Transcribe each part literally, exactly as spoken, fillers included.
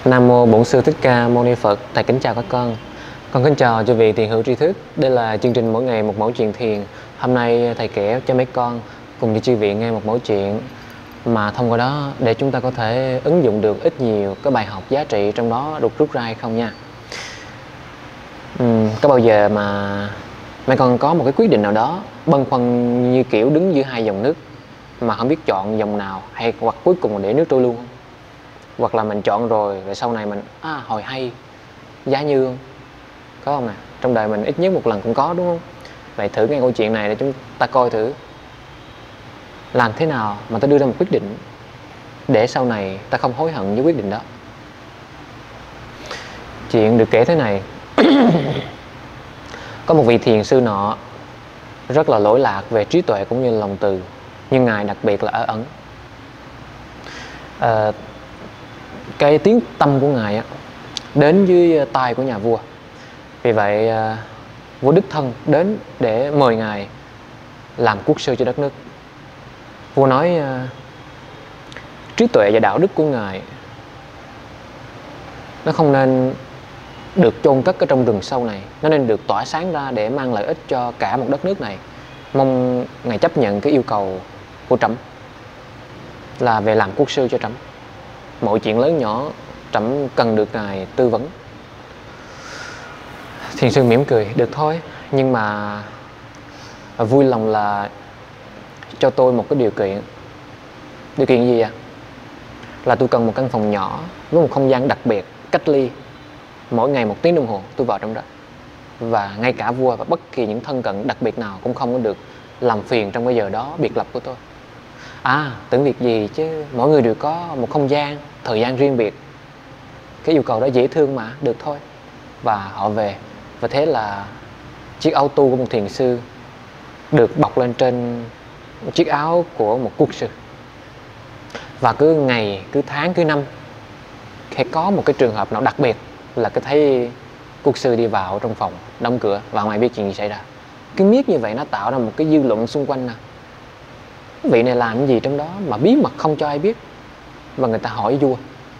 Nam mô Bổn Sư Thích Ca Mâu Ni Phật. Thầy kính chào các con. Con kính chào cho vị thiền hữu tri thức. Đây là chương trình mỗi ngày một mẫu chuyện thiền. Hôm nay thầy kể cho mấy con cùng với chư vị nghe một mẫu chuyện mà thông qua đó để chúng ta có thể ứng dụng được ít nhiều cái bài học giá trị trong đó được rút ra hay không nha. Uhm, có bao giờ mà mấy con có một cái quyết định nào đó băn khoăn như kiểu đứng giữa hai dòng nước mà không biết chọn dòng nào, hay hoặc cuối cùng là để nước trôi luôn không? Hoặc là mình chọn rồi rồi sau này mình à, hồi hay giá như không? Có không nè? Trong đời mình ít nhất một lần cũng có, đúng không? Vậy thử nghe câu chuyện này để chúng ta coi thử làm thế nào mà ta đưa ra một quyết định để sau này ta không hối hận với quyết định đó. Chuyện được kể thế này. Có một vị thiền sư nọ rất là lỗi lạc về trí tuệ cũng như lòng từ, nhưng ngài đặc biệt là ở ẩn. à, Cái tiếng tâm của ngài á, đến dưới tai của nhà vua. Vì vậy à, vua đích thân đến để mời ngài làm quốc sư cho đất nước. Vua nói à, trí tuệ và đạo đức của ngài nó không nên được chôn cất ở trong rừng sâu này, nó nên được tỏa sáng ra để mang lợi ích cho cả một đất nước này. Mong ngài chấp nhận cái yêu cầu của trẫm là về làm quốc sư cho trẫm. Mọi chuyện lớn nhỏ trẫm cần được ngài tư vấn. Thiền sư mỉm cười, được thôi, nhưng mà vui lòng là cho tôi một cái điều kiện. Điều kiện gì ạ? À? Là tôi cần một căn phòng nhỏ với một không gian đặc biệt, cách ly. Mỗi ngày một tiếng đồng hồ tôi vào trong đó. Và ngay cả vua và bất kỳ những thân cận đặc biệt nào cũng không có được làm phiền trong cái giờ đó biệt lập của tôi. À, tưởng việc gì chứ, mỗi người đều có một không gian, thời gian riêng biệt. Cái yêu cầu đó dễ thương mà, được thôi. Và họ về. Và thế là chiếc áo tu của một thiền sư được bọc lên trên chiếc áo của một quốc sư. Và cứ ngày, cứ tháng, cứ năm khi có một cái trường hợp nào đặc biệt là cứ thấy quốc sư đi vào trong phòng, đóng cửa và không ai biết chuyện gì xảy ra. Cứ miết như vậy nó tạo ra một cái dư luận xung quanh nè. Vị này làm cái gì trong đó mà bí mật không cho ai biết. Và người ta hỏi vua,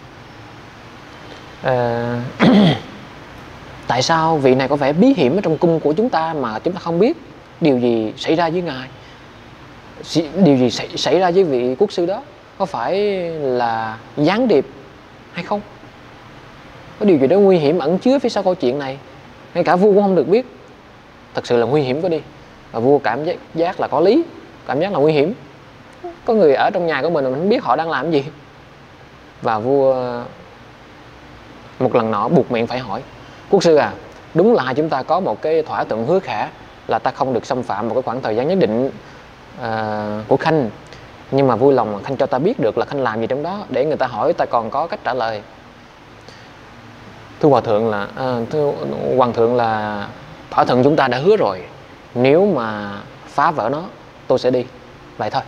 à, tại sao vị này có vẻ bí hiểm ở trong cung của chúng ta mà chúng ta không biết điều gì xảy ra với ngài, điều gì xảy, xảy ra với vị quốc sư đó, có phải là gián điệp hay không, có điều gì đó nguy hiểm ẩn chứa phía sau câu chuyện này, ngay cả vua cũng không được biết. Thật sự là nguy hiểm quá đi. Và vua cảm giác, giác là có lý, cảm giác là nguy hiểm. Có người ở trong nhà của mình mà mình không biết họ đang làm gì. Và vua một lần nọ buộc miệng phải hỏi, quốc sư à, đúng là chúng ta có một cái thỏa thuận hứa khả là ta không được xâm phạm một cái khoảng thời gian nhất định uh, của Khanh. Nhưng mà vui lòng Khanh cho ta biết được là Khanh làm gì trong đó, để người ta hỏi ta còn có cách trả lời. Thưa hòa thượng là à, thưa hoàng thượng là thỏa thuận chúng ta đã hứa rồi, nếu mà phá vỡ nó tôi sẽ đi. Vậy thôi.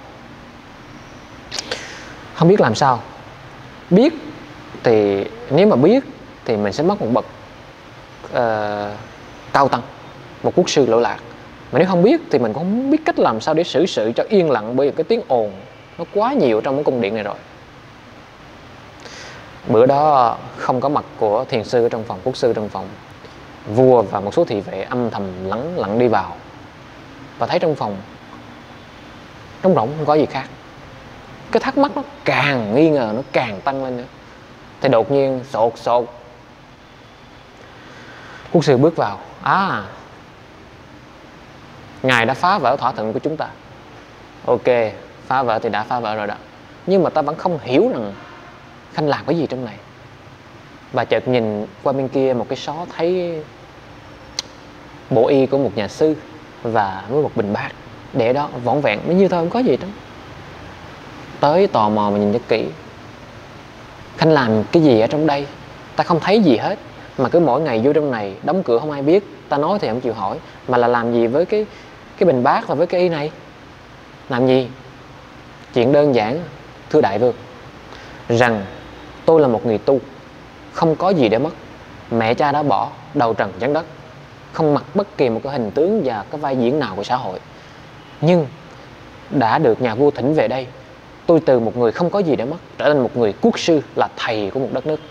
Không biết làm sao. Biết thì nếu mà biết thì mình sẽ mất một bậc uh, cao tăng, một quốc sư lỗi lạc. Mà nếu không biết thì mình cũng không biết cách làm sao để xử sự cho yên lặng, bởi vì cái tiếng ồn nó quá nhiều trong cái cung điện này rồi. Bữa đó không có mặt của thiền sư ở trong phòng, quốc sư trong phòng. Vua và một số thị vệ âm thầm lắng lặng đi vào và thấy trong phòng trống rỗng, không có gì khác. Cái thắc mắc nó càng nghi ngờ, nó càng tăng lên nữa. Thì đột nhiên sột sột quốc sư bước vào. À, ngài đã phá vỡ thỏa thuận của chúng ta. Ok, phá vỡ thì đã phá vỡ rồi đó, nhưng mà ta vẫn không hiểu rằng Khanh làm cái gì trong này. Và chợt nhìn qua bên kia một cái xó, thấy bộ y của một nhà sư và với một bình bát để đó vỏn vẹn, mới như thôi, không có gì đó. Tới tò mò mà nhìn cho kỹ, Khanh làm cái gì ở trong đây? Ta không thấy gì hết, mà cứ mỗi ngày vô trong này đóng cửa không ai biết, ta nói thì không chịu hỏi. Mà là làm gì với cái cái bình bát và với cái y này? Làm gì? Chuyện đơn giản, thưa đại vương, rằng tôi là một người tu, không có gì để mất. Mẹ cha đã bỏ, đầu trần chân đất, không mặc bất kỳ một cái hình tướng và cái vai diễn nào của xã hội. Nhưng đã được nhà vua thỉnh về đây, tôi từ một người không có gì để mất trở thành một người quốc sư, là thầy của một đất nước.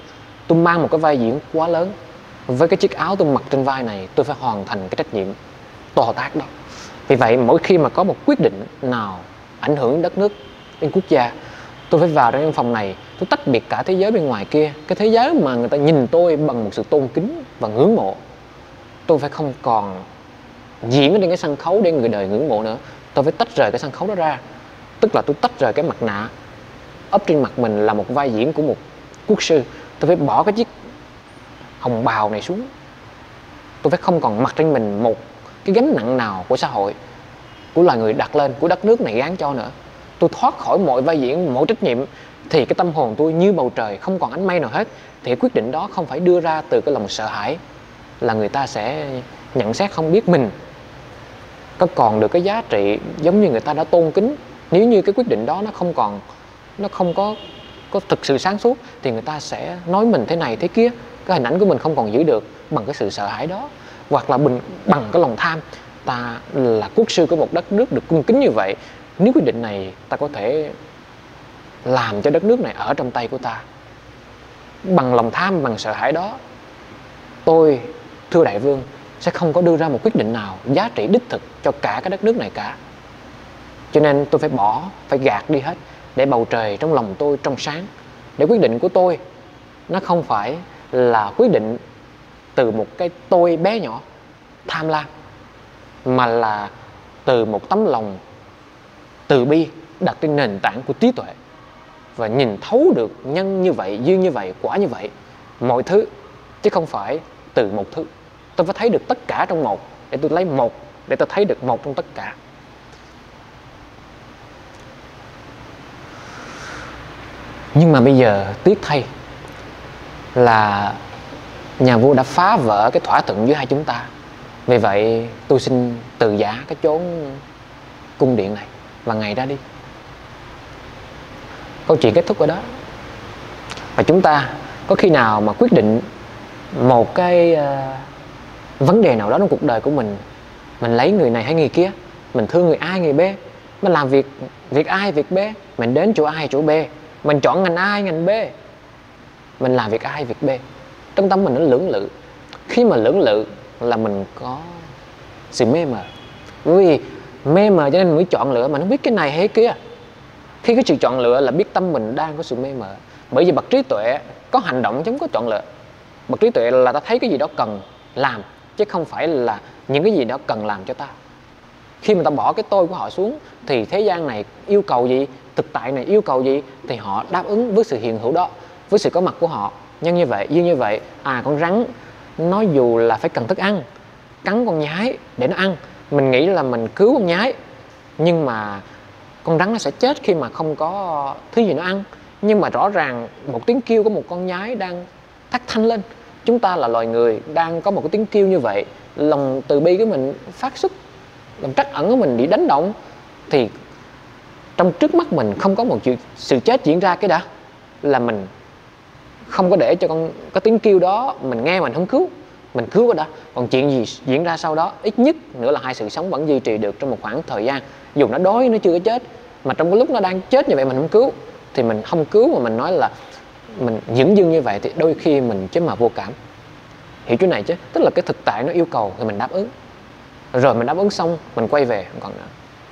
Tôi mang một cái vai diễn quá lớn. Với cái chiếc áo tôi mặc trên vai này, tôi phải hoàn thành cái trách nhiệm to tát đó. Vì vậy mỗi khi mà có một quyết định nào ảnh hưởng đến đất nước, đến quốc gia, tôi phải vào trong phòng này, tôi tách biệt cả thế giới bên ngoài kia. Cái thế giới mà người ta nhìn tôi bằng một sự tôn kính và ngưỡng mộ, tôi phải không còn diễn ở trên cái sân khấu để người đời ngưỡng mộ nữa. Tôi phải tách rời cái sân khấu đó ra. Tức là tôi tách rời cái mặt nạ ấp trên mặt mình là một vai diễn của một quốc sư. Tôi phải bỏ cái chiếc hồng bào này xuống. Tôi phải không còn mặc trên mình một cái gánh nặng nào của xã hội, của loài người đặt lên, của đất nước này gán cho nữa. Tôi thoát khỏi mọi vai diễn, mọi trách nhiệm, thì cái tâm hồn tôi như bầu trời, không còn ánh mây nào hết. Thì quyết định đó không phải đưa ra từ cái lòng sợ hãi là người ta sẽ nhận xét không biết mình có còn được cái giá trị giống như người ta đã tôn kính. Nếu như cái quyết định đó nó không còn, nó không có có thực sự sáng suốt, thì người ta sẽ nói mình thế này thế kia. Cái hình ảnh của mình không còn giữ được bằng cái sự sợ hãi đó, hoặc là mình bằng cái lòng tham. Ta là quốc sư của một đất nước được cung kính như vậy, nếu quyết định này ta có thể làm cho đất nước này ở trong tay của ta. Bằng lòng tham, bằng sợ hãi đó, tôi, thưa đại vương, sẽ không có đưa ra một quyết định nào giá trị đích thực cho cả cái đất nước này cả. Cho nên tôi phải bỏ, phải gạt đi hết, để bầu trời trong lòng tôi trong sáng. Để quyết định của tôi nó không phải là quyết định từ một cái tôi bé nhỏ tham lam, mà là từ một tấm lòng từ bi đặt trên nền tảng của trí tuệ, và nhìn thấu được nhân như vậy, duyên như vậy, quả như vậy, mọi thứ, chứ không phải từ một thứ. Tôi phải thấy được tất cả trong một, để tôi lấy một, để tôi thấy được một trong tất cả. Nhưng mà bây giờ tiếc thay là nhà vua đã phá vỡ cái thỏa thuận giữa hai chúng ta. Vì vậy tôi xin từ giã cái chốn cung điện này và ngày ra đi. Câu chuyện kết thúc ở đó. Và chúng ta có khi nào mà quyết định một cái uh, vấn đề nào đó trong cuộc đời của mình, mình lấy người này hay người kia, mình thương người A người B, mình làm việc việc A hay việc B, mình đến chỗ A hay chỗ B, mình chọn ngành A hay ngành B, mình làm việc A hay việc B, trong tâm mình nó lưỡng lự. Khi mà lưỡng lự là mình có sự mê mờ. Bởi vì mê mờ cho nên mình mới chọn lựa mà không biết cái này hay cái kia. Khi cái sự chọn lựa là biết tâm mình đang có sự mê mờ. Bởi vì bậc trí tuệ có hành động chứ không có chọn lựa. Bậc trí tuệ là ta thấy cái gì đó cần làm, chứ không phải là những cái gì đó cần làm cho ta. Khi mà ta bỏ cái tôi của họ xuống, thì thế gian này yêu cầu gì, thực tại này yêu cầu gì, thì họ đáp ứng với sự hiện hữu đó, với sự có mặt của họ. Nhân như vậy, duyên như vậy. À, con rắn nó dù là phải cần thức ăn, cắn con nhái để nó ăn, mình nghĩ là mình cứu con nhái, nhưng mà con rắn nó sẽ chết khi mà không có thứ gì nó ăn. Nhưng mà rõ ràng một tiếng kêu của một con nhái đang thắt thanh lên. Chúng ta là loài người đang có một cái tiếng kêu như vậy, lòng từ bi của mình phát xuất, lòng trắc ẩn của mình bị đánh động, thì trong trước mắt mình không có một sự, sự chết diễn ra, cái đã là mình không có để cho con cái tiếng kêu đó mình nghe, mình không cứu, mình cứu cái đã. Còn chuyện gì diễn ra sau đó, ít nhất nữa là hai sự sống vẫn duy trì được trong một khoảng thời gian. Dù nó đói, nó chưa có chết, mà trong cái lúc nó đang chết như vậy mình không cứu, thì mình không cứu mà mình nói là mình dửng dưng như vậy, thì đôi khi mình chứ mà vô cảm. Hiểu chỗ này chứ? Tức là cái thực tại nó yêu cầu thì mình đáp ứng, rồi mình đáp ứng xong mình quay về không còn nữa.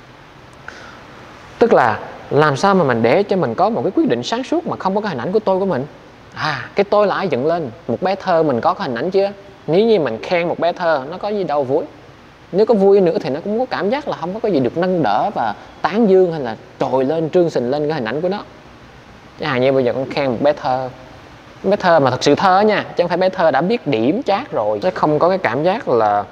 Tức là làm sao mà mình để cho mình có một cái quyết định sáng suốt mà không có cái hình ảnh của tôi của mình. À, cái tôi là ai dựng lên? Một bé thơ mình có cái hình ảnh chưa? Nếu như mình khen một bé thơ, nó có gì đâu vui. Nếu có vui nữa thì nó cũng có cảm giác là không có cái gì được nâng đỡ và tán dương hay là trồi lên, trương sình lên cái hình ảnh của nó. Chứ à, như bây giờ con khen một bé thơ, bé thơ mà thật sự thơ nha, chứ không phải bé thơ đã biết điểm chát rồi, sẽ không có cái cảm giác là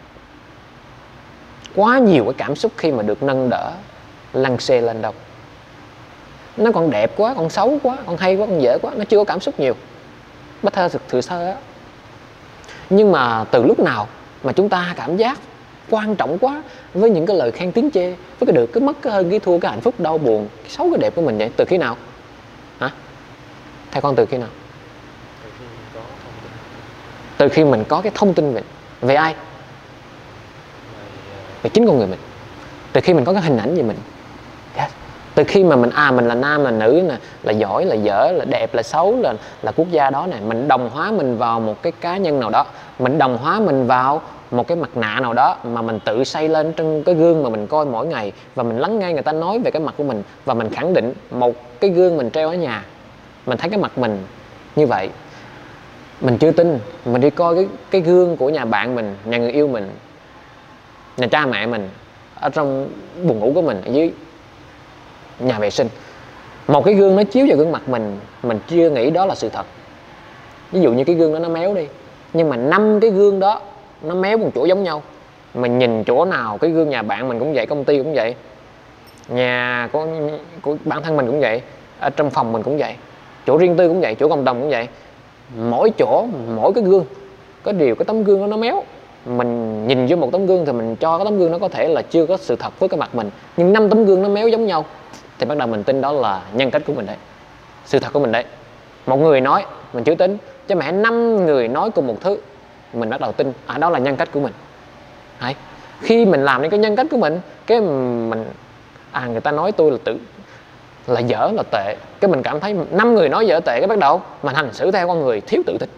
quá nhiều cái cảm xúc khi mà được nâng đỡ, lăng xê lên đâu. Nó còn đẹp quá, còn xấu quá, còn hay quá, còn dễ quá, nó chưa có cảm xúc nhiều. Bé thơ thực sự thơ á. Nhưng mà từ lúc nào mà chúng ta cảm giác quan trọng quá với những cái lời khen tiếng chê, với cái được, cái mất, cái hơn, cái thua, cái hạnh phúc, đau buồn, cái xấu, cái đẹp của mình vậy? Từ khi nào? Hả? Theo con từ khi nào? Từ khi mình có cái thông tin về, về ai? Về chính con người mình. Từ khi mình có cái hình ảnh về mình. Yes. Từ khi mà mình à mình là nam là nữ nè, là giỏi là dở, là đẹp là xấu, là là quốc gia đó này, mình đồng hóa mình vào một cái cá nhân nào đó, mình đồng hóa mình vào một cái mặt nạ nào đó mà mình tự xây lên trong cái gương mà mình coi mỗi ngày, và mình lắng nghe người ta nói về cái mặt của mình, và mình khẳng định một cái gương mình treo ở nhà, mình thấy cái mặt mình như vậy, mình chưa tin, mình đi coi cái cái gương của nhà bạn mình, nhà người yêu mình, nhà cha mẹ mình, ở trong buồng ngủ của mình, ở dưới nhà vệ sinh, một cái gương nó chiếu vào gương mặt mình, mình chưa nghĩ đó là sự thật. Ví dụ như cái gương đó nó méo đi, nhưng mà năm cái gương đó nó méo một chỗ giống nhau, mình nhìn chỗ nào cái gương nhà bạn mình cũng vậy, công ty cũng vậy, nhà của, của bản thân mình cũng vậy, ở trong phòng mình cũng vậy, chỗ riêng tư cũng vậy, chỗ cộng đồng cũng vậy, mỗi chỗ mỗi cái gương có điều cái tấm gương đó nó méo. Mình nhìn vô một tấm gương thì mình cho cái tấm gương nó có thể là chưa có sự thật với cái mặt mình, nhưng năm tấm gương nó méo giống nhau thì bắt đầu mình tin đó là nhân cách của mình đấy, sự thật của mình đấy. Một người nói mình chưa tin, chứ mẹ năm người nói cùng một thứ mình bắt đầu tin, à đó là nhân cách của mình. Đấy. Khi mình làm đến cái nhân cách của mình, cái mình à người ta nói tôi là tự là dở là tệ, cái mình cảm thấy năm người nói dở tệ, cái bắt đầu mình hành xử theo con người thiếu tự tin.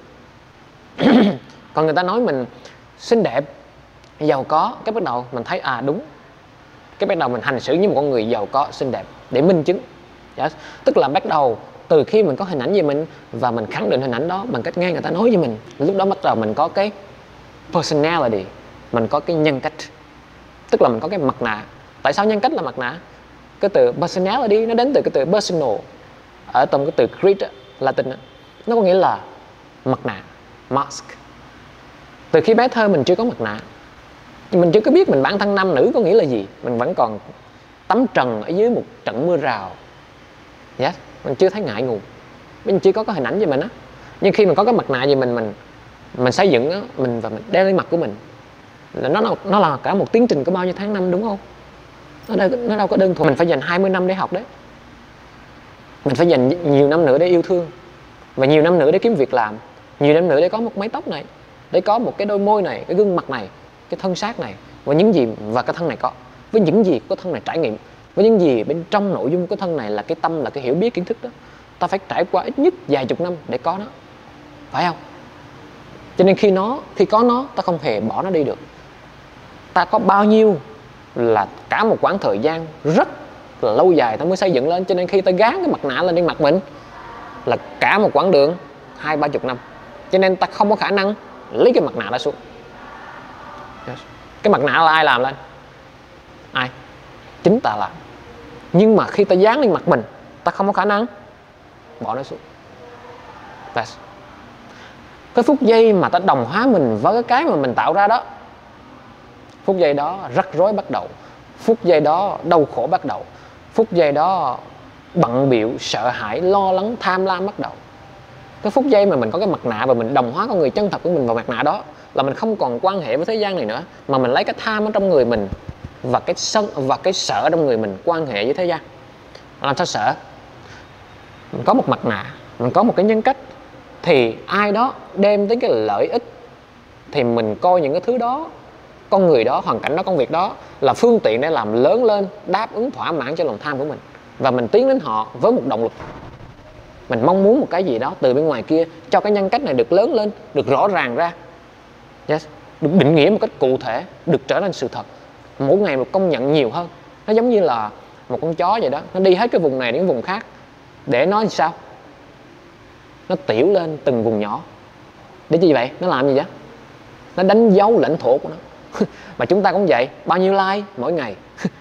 Còn người ta nói mình xinh đẹp, giàu có, cái bắt đầu mình thấy à đúng, cái bắt đầu mình hành xử như một con người giàu có, xinh đẹp để minh chứng. Yes. Tức là bắt đầu từ khi mình có hình ảnh về mình và mình khẳng định hình ảnh đó bằng cách nghe người ta nói với mình, lúc đó bắt đầu mình có cái personality, mình có cái nhân cách, tức là mình có cái mặt nạ. Tại sao nhân cách là mặt nạ? Cái từ personality nó đến từ cái từ personal, ở trong cái từ Greek Latin, nó có nghĩa là mặt nạ, mask. Từ khi bé thơ mình chưa có mặt nạ, mình chưa có biết mình bản thân nam nữ có nghĩa là gì, mình vẫn còn tắm trần ở dưới một trận mưa rào. Yes. Mình chưa thấy ngại ngùng, mình chưa có cái hình ảnh về mình á. Nhưng khi mình có cái mặt nạ về mình, mình mình xây dựng á, mình và mình đeo lên mặt của mình, nó nó là cả một tiến trình có bao nhiêu tháng năm, đúng không? Nó đâu, nó đâu có đơn thuần mình phải dành hai mươi năm để học đấy, mình phải dành nhiều năm nữa để yêu thương, và nhiều năm nữa để kiếm việc làm, nhiều năm nữa để có một mái tóc này, để có một cái đôi môi này, cái gương mặt này, cái thân xác này, và những gì và cái thân này có, với những gì cái thân này trải nghiệm, với những gì bên trong nội dung của thân này là cái tâm, là cái hiểu biết kiến thức đó, ta phải trải qua ít nhất vài chục năm để có nó, phải không? Cho nên khi nó khi có nó, ta không hề bỏ nó đi được. Ta có bao nhiêu là cả một quãng thời gian rất là lâu dài ta mới xây dựng lên. Cho nên khi ta gán cái mặt nạ lên trên mặt mình là cả một quãng đường hai ba chục năm. Cho nên ta không có khả năng lấy cái mặt nạ đó xuống. Cái mặt nạ là ai làm lên? Ai? Chính ta làm. Nhưng mà khi ta dán lên mặt mình, ta không có khả năng bỏ nó xuống. That's. Cái phút giây mà ta đồng hóa mình với cái cái mà mình tạo ra đó, phút giây đó rắc rối bắt đầu, phút giây đó đau khổ bắt đầu, phút giây đó bận bịu, sợ hãi, lo lắng, tham lam bắt đầu. Cái phút giây mà mình có cái mặt nạ và mình đồng hóa con người chân thật của mình vào mặt nạ đó, là mình không còn quan hệ với thế gian này nữa, mà mình lấy cái tham ở trong người mình và cái sân và cái sợ trong người mình quan hệ với thế gian. Làm sao sợ? Mình có một mặt nạ, mình có một cái nhân cách, thì ai đó đem đến cái lợi ích thì mình coi những cái thứ đó, con người đó, hoàn cảnh đó, công việc đó là phương tiện để làm lớn lên, đáp ứng thỏa mãn cho lòng tham của mình, và mình tiến đến họ với một động lực. Mình mong muốn một cái gì đó từ bên ngoài kia cho cái nhân cách này được lớn lên, được rõ ràng ra, yes, được định nghĩa một cách cụ thể, được trở nên sự thật, mỗi ngày được công nhận nhiều hơn. Nó giống như là một con chó vậy đó, nó đi hết cái vùng này đến vùng khác để nó sao? Nó tiểu lên từng vùng nhỏ. Để chi vậy? Nó làm gì vậy? Nó đánh dấu lãnh thổ của nó. Mà chúng ta cũng vậy, bao nhiêu like mỗi ngày.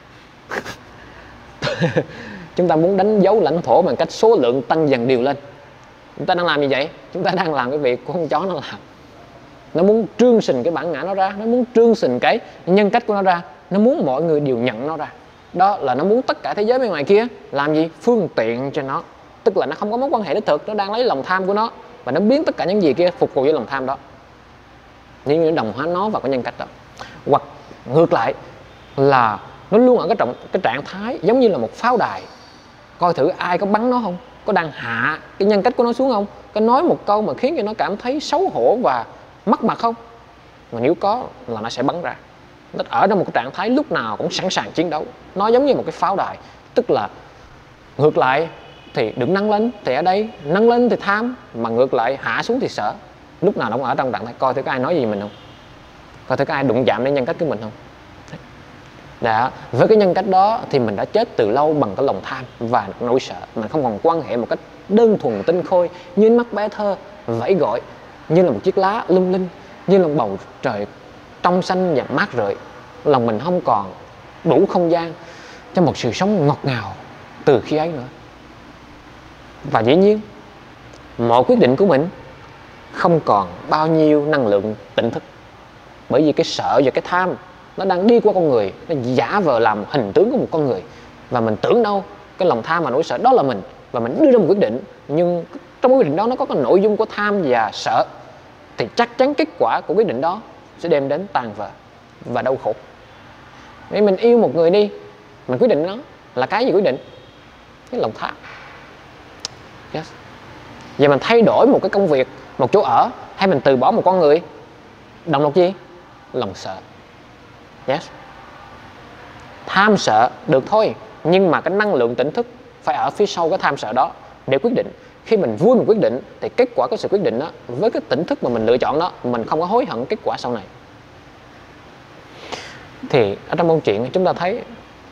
Chúng ta muốn đánh dấu lãnh thổ bằng cách số lượng tăng dần đều lên. Chúng ta đang làm gì vậy? Chúng ta đang làm cái việc của con chó nó làm. Nó muốn trương sình cái bản ngã nó ra, nó muốn trương sình cái nhân cách của nó ra, nó muốn mọi người đều nhận nó ra. Đó là nó muốn tất cả thế giới bên ngoài kia làm gì? Phương tiện cho nó. Tức là nó không có mối quan hệ đích thực, nó đang lấy lòng tham của nó và nó biến tất cả những gì kia phục vụ với lòng tham đó, nhưng nó đồng hóa nó vào cái nhân cách đó. Hoặc ngược lại là nó luôn ở cái trọng cái trạng thái giống như là một pháo đài, coi thử ai có bắn nó không, có đang hạ cái nhân cách của nó xuống không, có nói một câu mà khiến cho nó cảm thấy xấu hổ và mất mặt không. Mà nếu có là nó sẽ bắn ra. Nó ở trong một cái trạng thái lúc nào cũng sẵn sàng chiến đấu. Nó giống như một cái pháo đài, tức là Ngược lại thì đừng nâng lên, thì ở đây nâng lên thì tham, mà ngược lại hạ xuống thì sợ. Lúc nào nó cũng ở trong trạng thái coi thử có ai nói gì mình không, coi thử có ai đụng chạm đến nhân cách của mình không. Đã, với cái nhân cách đó thì mình đã chết từ lâu bằng cái lòng tham và nỗi sợ. Mình không còn quan hệ một cách đơn thuần tinh khôi như mắt bé thơ vẫy gọi, như là một chiếc lá lung linh, như là một bầu trời trong xanh và mát rượi. Lòng mình không còn đủ không gian cho một sự sống ngọt ngào từ khi ấy nữa. Và dĩ nhiên mọi quyết định của mình không còn bao nhiêu năng lượng tỉnh thức, bởi vì cái sợ và cái tham nó đang đi qua con người, nó giả vờ làm hình tướng của một con người, và mình tưởng đâu cái lòng tham và nỗi sợ đó là mình, và mình đưa ra một quyết định, nhưng trong quyết định đó nó có cái nội dung của tham và sợ, thì chắc chắn kết quả của quyết định đó sẽ đem đến tàn vỡ và đau khổ. Nếu mình yêu một người đi, mình quyết định nó là cái gì quyết định? Cái lòng tham. Yes. Và mình thay đổi một cái công việc, một chỗ ở, hay mình từ bỏ một con người, động lực gì? Lòng sợ. Yes. Tham sợ được thôi, nhưng mà cái năng lượng tỉnh thức phải ở phía sau cái tham sợ đó để quyết định. Khi mình vui một quyết định thì kết quả của sự quyết định đó, với cái tỉnh thức mà mình lựa chọn đó, mình không có hối hận kết quả sau này. Thì ở trong câu chuyện chúng ta thấy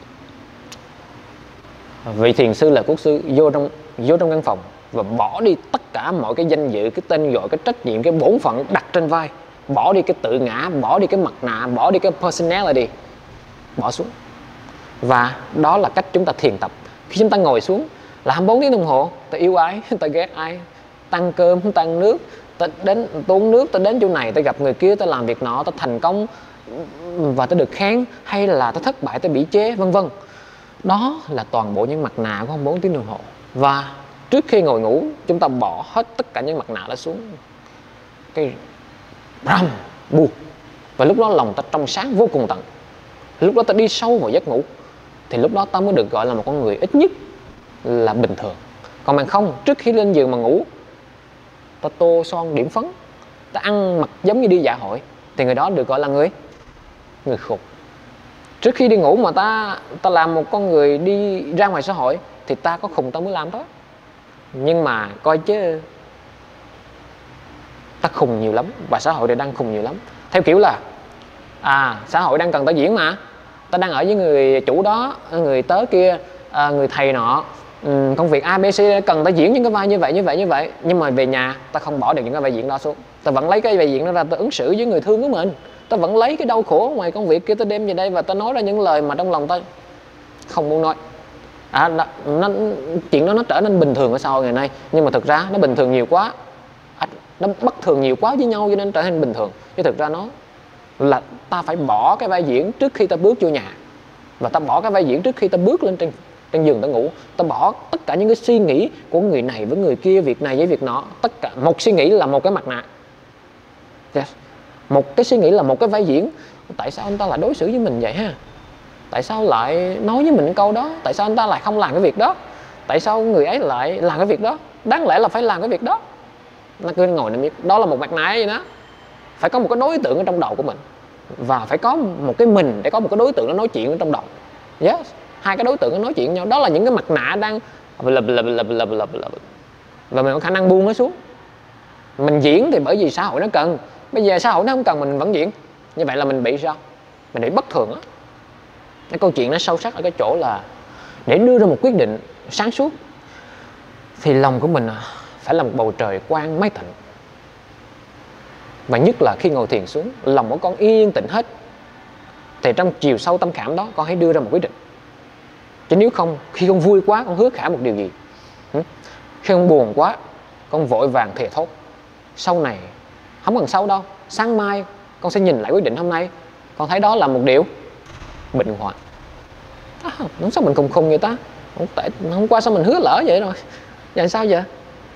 vị thiền sư là quốc sư vô trong vô trong căn phòng và bỏ đi tất cả mọi cái danh dự, cái tên gọi, cái trách nhiệm, cái bổn phận đặt trên vai, bỏ đi cái tự ngã, bỏ đi cái mặt nạ, bỏ đi cái personality, bỏ xuống. Và đó là cách chúng ta thiền tập. Khi chúng ta ngồi xuống là hai mươi bốn tiếng đồng hồ, ta yêu ai, ta ghét ai, tăng cơm, tăng nước, ta đến ta uống nước, ta đến chỗ này, ta gặp người kia, ta làm việc nọ, ta thành công và ta được khen, hay là ta thất bại, ta bị chế, vân vân. Đó là toàn bộ những mặt nạ của hai mươi bốn tiếng đồng hồ. Và trước khi ngồi ngủ, chúng ta bỏ hết tất cả những mặt nạ đó xuống, cái ram buông, và lúc đó lòng ta trong sáng vô cùng tận. Lúc đó ta đi sâu vào giấc ngủ, thì lúc đó ta mới được gọi là một con người ít nhất là bình thường. Còn bằng không, trước khi lên giường mà ngủ, ta tô son điểm phấn, ta ăn mặc giống như đi dạ hội, thì người đó được gọi là người người khùng. Trước khi đi ngủ mà ta ta làm một con người đi ra ngoài xã hội, thì ta có khùng ta mới làm đó. Nhưng mà coi chứ ta khùng nhiều lắm, và xã hội này đang khùng nhiều lắm. Theo kiểu là à, xã hội đang cần ta diễn mà, ta đang ở với người chủ đó, người tớ kia, à, người thầy nọ, um, công việc a bê xê cần ta diễn những cái vai như vậy như vậy như vậy, nhưng mà về nhà ta không bỏ được những cái vai diễn đó xuống, ta vẫn lấy cái vai diễn đó ra, ta ứng xử với người thương của mình, ta vẫn lấy cái đau khổ ngoài công việc kia ta đem về đây, và ta nói ra những lời mà trong lòng ta không muốn nói. À, nó, nó, chuyện đó nó trở nên bình thường ở xã hội ngày nay, nhưng mà thực ra nó bình thường nhiều quá, nó bất thường nhiều quá với nhau cho nên trở nên bình thường. Chứ thực ra nó là ta phải bỏ cái vai diễn trước khi ta bước vô nhà, và ta bỏ cái vai diễn trước khi ta bước lên trên, trên giường ta ngủ. Ta bỏ tất cả những cái suy nghĩ của người này với người kia, việc này với việc nọ. Tất cả một suy nghĩ là một cái mặt nạ. Yes. Một cái suy nghĩ là một cái vai diễn. Tại sao anh ta lại đối xử với mình vậy ha? Tại sao lại nói với mình cái câu đó? Tại sao anh ta lại không làm cái việc đó? Tại sao người ấy lại làm cái việc đó? Đáng lẽ là phải làm cái việc đó. Nó cứ ngồi nó biết đó là một mặt nạ vậy đó. Phải có một cái đối tượng ở trong đầu của mình, và phải có một cái mình để có một cái đối tượng nó nói chuyện ở trong đầu. Yes. Hai cái đối tượng nó nói chuyện với nhau, đó là những cái mặt nạ đang và mình có khả năng buông nó xuống. Mình diễn thì bởi vì xã hội nó cần, bây giờ xã hội nó không cần mình vẫn diễn. Như vậy là mình bị sao? Mình bị bất thường á. Cái câu chuyện nó sâu sắc ở cái chỗ là để đưa ra một quyết định sáng suốt thì lòng của mình phải là một bầu trời quang mây tịnh. Và nhất là khi ngồi thiền xuống, lòng của con yên tĩnh hết, thì trong chiều sâu tâm khảm đó con hãy đưa ra một quyết định. Chứ nếu không, khi con vui quá con hứa khả một điều gì, khi con buồn quá con vội vàng thề thốt, sau này không cần sau đâu, sáng mai con sẽ nhìn lại quyết định hôm nay, con thấy đó là một điều bình hoạn. À, không sao mình khùng khùng vậy ta, không tại hôm qua sao mình hứa lỡ vậy rồi, giờ sao vậy?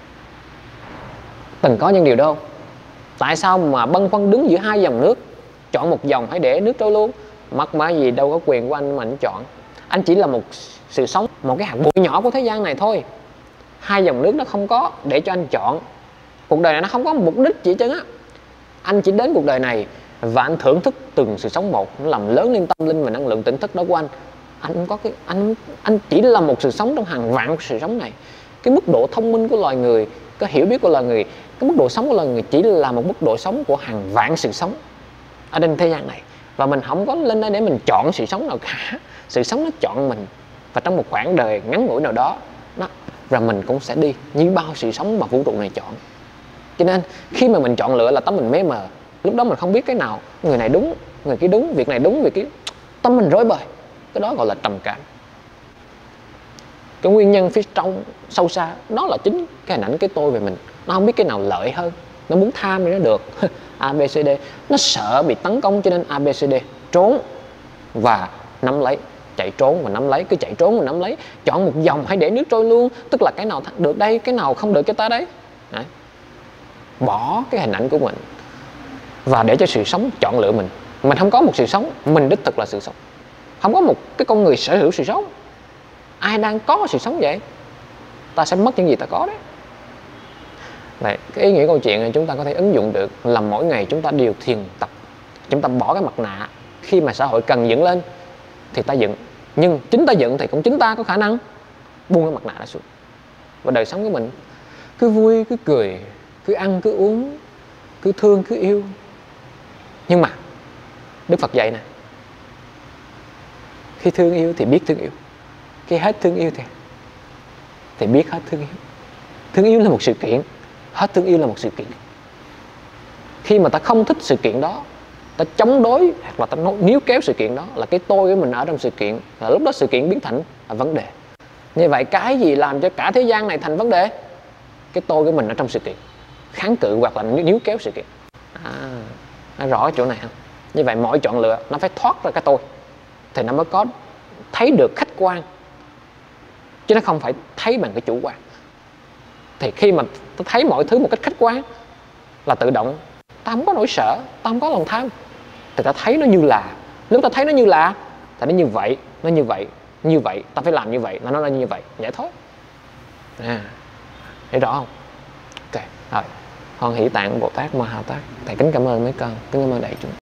Từng có những điều đâu. Tại sao mà băn khoăn đứng giữa hai dòng nước, chọn một dòng hãy để nước trôi luôn? Mắc mớ gì đâu có quyền của anh mà anh chọn. Anh chỉ là một sự sống, một cái hạt bụi nhỏ của thế gian này thôi. Hai dòng nước nó không có để cho anh chọn. Cuộc đời này nó không có mục đích gì chứ á. Anh chỉ đến cuộc đời này và anh thưởng thức từng sự sống một, nó làm lớn lên tâm linh và năng lượng tỉnh thức đó của anh. anh không có cái anh anh chỉ là một sự sống trong hàng vạn sự sống này. Cái mức độ thông minh của loài người, cái hiểu biết của loài người, cái mức độ sống của loài người chỉ là một mức độ sống của hàng vạn sự sống ở trên thế gian này. Và mình không có lên đây để mình chọn sự sống nào cả. Sự sống nó chọn mình. Và trong một khoảng đời ngắn ngủi nào đó, nó rồi mình cũng sẽ đi như bao sự sống mà vũ trụ này chọn. Cho nên khi mà mình chọn lựa là tâm mình mê mờ. Lúc đó mình không biết cái nào, người này đúng, người kia đúng, việc này đúng, việc kia, tâm mình rối bời. Cái đó gọi là trầm cảm. Cái nguyên nhân phía trong sâu xa đó là chính cái hình ảnh cái tôi về mình. Nó không biết cái nào lợi hơn, nó muốn tham thì nó được A, B, C, D. Nó sợ bị tấn công cho nên A, B, C, D. Trốn và nắm lấy. Chạy trốn và nắm lấy. Cứ chạy trốn và nắm lấy. Chọn một dòng hay để nước trôi luôn. Tức là cái nào được đây, cái nào không được cho ta đấy. Đấy. Bỏ cái hình ảnh của mình và để cho sự sống chọn lựa mình. Mình không có một sự sống, mình đích thực là sự sống. Không có một cái con người sở hữu sự sống. Ai đang có sự sống vậy? Ta sẽ mất những gì ta có đấy. Đấy, cái ý nghĩa câu chuyện này chúng ta có thể ứng dụng được là mỗi ngày chúng ta đều thiền tập. Chúng ta bỏ cái mặt nạ. Khi mà xã hội cần dựng lên thì ta dựng. Nhưng chính ta dựng thì cũng chính ta có khả năng buông cái mặt nạ đó xuống. Và đời sống của mình cứ vui, cứ cười, cứ ăn, cứ uống, cứ thương, cứ yêu. Nhưng mà Đức Phật dạy nè, khi thương yêu thì biết thương yêu, khi hết thương yêu thì thì biết hết thương yêu. Thương yêu là một sự kiện, hết thương yêu là một sự kiện. Khi mà ta không thích sự kiện đó, ta chống đối hoặc là ta níu kéo sự kiện đó, là cái tôi của mình ở trong sự kiện, là lúc đó sự kiện biến thành là vấn đề. Như vậy cái gì làm cho cả thế gian này thành vấn đề? Cái tôi của mình ở trong sự kiện, kháng cự hoặc là níu kéo sự kiện. À, nó rõ cái chỗ này không? Như vậy mọi chọn lựa nó phải thoát ra cái tôi thì nó mới có thấy được khách quan, chứ nó không phải thấy bằng cái chủ quan. Thì khi mà ta thấy mọi thứ một cách khách quan là tự động ta không có nỗi sợ, ta không có lòng tham, thì ta thấy nó như là. Nếu ta thấy nó như là thì nó như vậy, nó như vậy, như vậy, ta phải làm như vậy, nó nói là như vậy, vậy thôi. À, hiểu rõ không? Ok, rồi. Hoan Hỷ Tạng Bồ Tát Ma Ha Tát. Thầy kính cảm ơn mấy con, kính cảm ơn đại chúng.